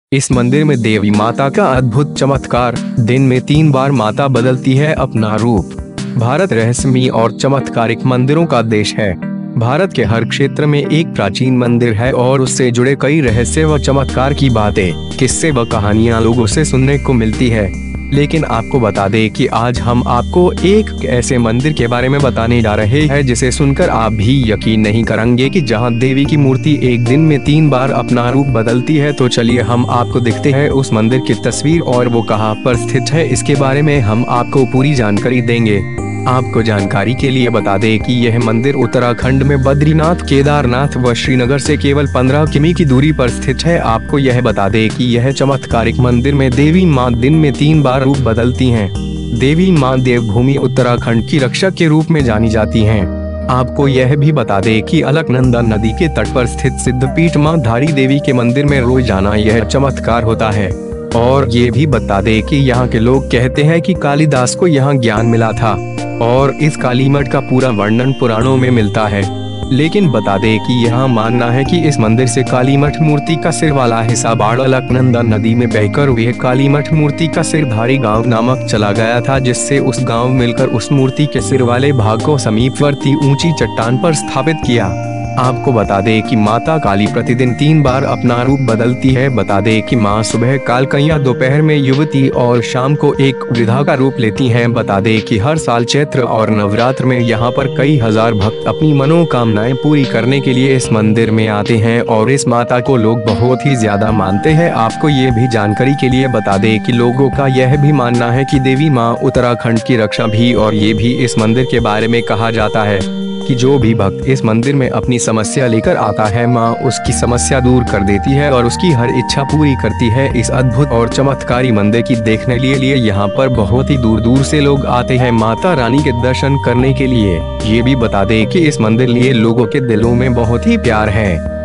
इस मंदिर में देवी माता का अद्भुत चमत्कार। दिन में 3 बार माता बदलती है अपना रूप। भारत रहस्यमयी और चमत्कारिक मंदिरों का देश है। भारत के हर क्षेत्र में एक प्राचीन मंदिर है और उससे जुड़े कई रहस्य व चमत्कार की बातें, किस्से व कहानियां लोगों से सुनने को मिलती है। लेकिन आपको बता दें कि आज हम आपको एक ऐसे मंदिर के बारे में बताने जा रहे हैं जिसे सुनकर आप भी यकीन नहीं करेंगे कि जहां देवी की मूर्ति एक दिन में 3 बार अपना रूप बदलती है। तो चलिए हम आपको दिखते हैं उस मंदिर की तस्वीर और वो कहां पर स्थित है, इसके बारे में हम आपको पूरी जानकारी देंगे। आपको जानकारी के लिए बता दें कि यह मंदिर उत्तराखंड में बद्रीनाथ, केदारनाथ व श्रीनगर से केवल 15 किमी की दूरी पर स्थित है। आपको यह बता दें कि यह चमत्कारिक मंदिर में देवी मां दिन में 3 बार रूप बदलती हैं। देवी मां देवभूमि उत्तराखंड की रक्षक के रूप में जानी जाती हैं। आपको यह भी बता दें कि अलकनंदा नदी के तट पर स्थित सिद्धपीठ मां धारी देवी के मंदिर में रोजाना यह चमत्कार होता है। और ये भी बता दें कि यहाँ के लोग कहते हैं कि कालिदास को यहाँ ज्ञान मिला था और इस कालीमठ का पूरा वर्णन पुराणों में मिलता है। लेकिन बता दें कि यहाँ मानना है कि इस मंदिर से कालीमठ मूर्ति का सिर वाला हिस्सा बाढ़ अलकनंदा नदी में बहकर हुए कालीमठ मूर्ति का सिर धारी गांव नामक चला गया था, जिससे उस गांव मिलकर उस मूर्ति के सिर वाले भाग को समीपवर्ती ऊंची चट्टान पर स्थापित किया। आपको बता दें कि माता काली प्रतिदिन 3 बार अपना रूप बदलती है। बता दें कि मां सुबह कालकैया, दोपहर में युवती और शाम को एक वृद्धा का रूप लेती हैं। बता दें कि हर साल चैत्र और नवरात्र में यहां पर कई हजार भक्त अपनी मनोकामनाएं पूरी करने के लिए इस मंदिर में आते हैं और इस माता को लोग बहुत ही ज्यादा मानते हैं। आपको ये भी जानकारी के लिए बता दें कि लोगों का यह भी मानना है कि देवी माँ उत्तराखंड की रक्षा भी, और ये भी इस मंदिर के बारे में कहा जाता है कि जो भी भक्त इस मंदिर में अपनी समस्या लेकर आता है, मां उसकी समस्या दूर कर देती है और उसकी हर इच्छा पूरी करती है। इस अद्भुत और चमत्कारी मंदिर की देखने के लिए यहाँ पर बहुत ही दूर दूर से लोग आते हैं माता रानी के दर्शन करने के लिए। ये भी बता दें कि इस मंदिर लिए लोगों के दिलों में बहुत ही प्यार है।